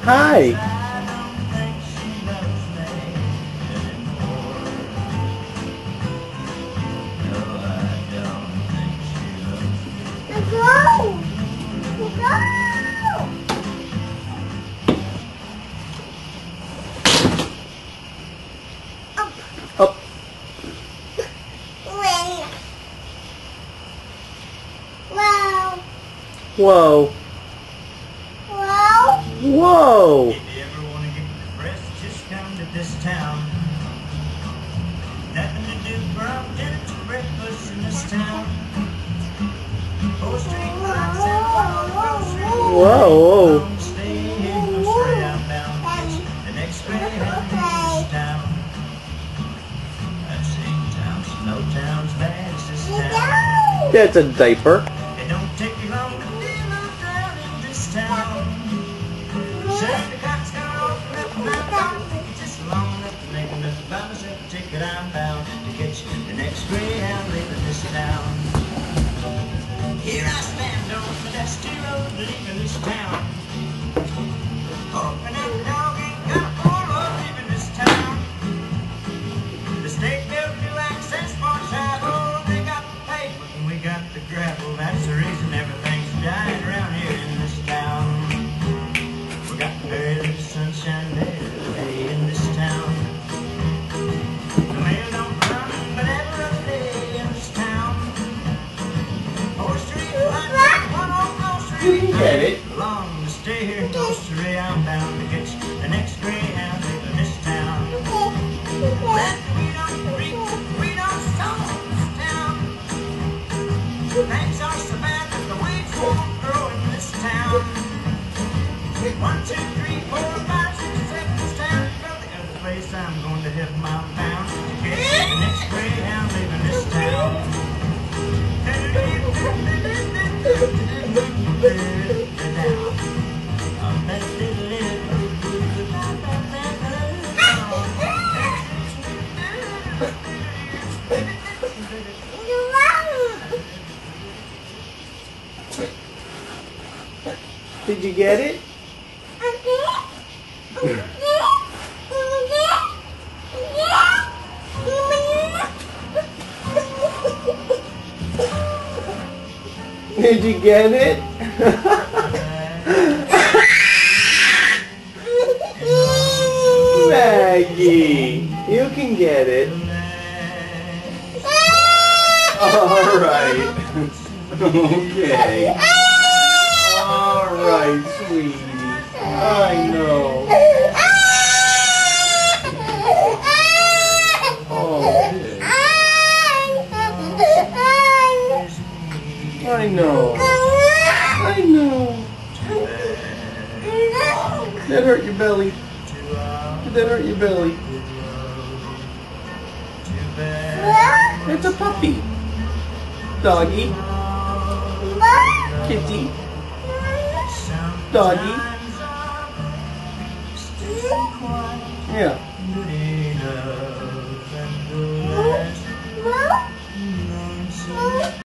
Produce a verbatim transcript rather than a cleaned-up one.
Hi. Let's go. Let's go. Up. Up. Win. Wow. Whoa. Wow. Whoa. If you ever want to get depressed, just come to this town. Nothing to do from dinner to breakfast in this town. Four street lights and one grocery. Whoa, whoa. Stay here, go straight out down. The next Greyhound in this town. I've seen towns, no town's bad as this town. That's a diaper. It don't take you long to live down in this town. Shut the cops got off up and I'm gonna take it just long enough to make enough to buy myself a ticket. I'm bound to catch the next Greyhound leaving this town. Here I stand on the dusty road leaving this town. Hoping that dog ain't got a pull up leaving this town. The state built new access for travel. They got the paper and we got the gravel. That's the reason everything's dying around here in this town. We got very little sunshine there in this town. The mail don't run but every other day in this town. Four street lights, one on grocery. You can get it. Long to stay here, grocery. I'm bound to get you the next Greyhound leaving this town. But we don't reap, we don't sow in this town. Things are so bad that the weeds won't grow in this town. One, two, three, four, five, six, seven, this town. Go the other place I'm going to have my bound to catch the next Greyhound leaving this town. Did you get it? Did you get it? Maggie, you can get it. All right. Okay. All right, sweetie. I know. Okay. I know. I know. That hurt your belly. Did that hurt your belly? It's a puppy. Doggy. Kitty. Doggy. Yeah.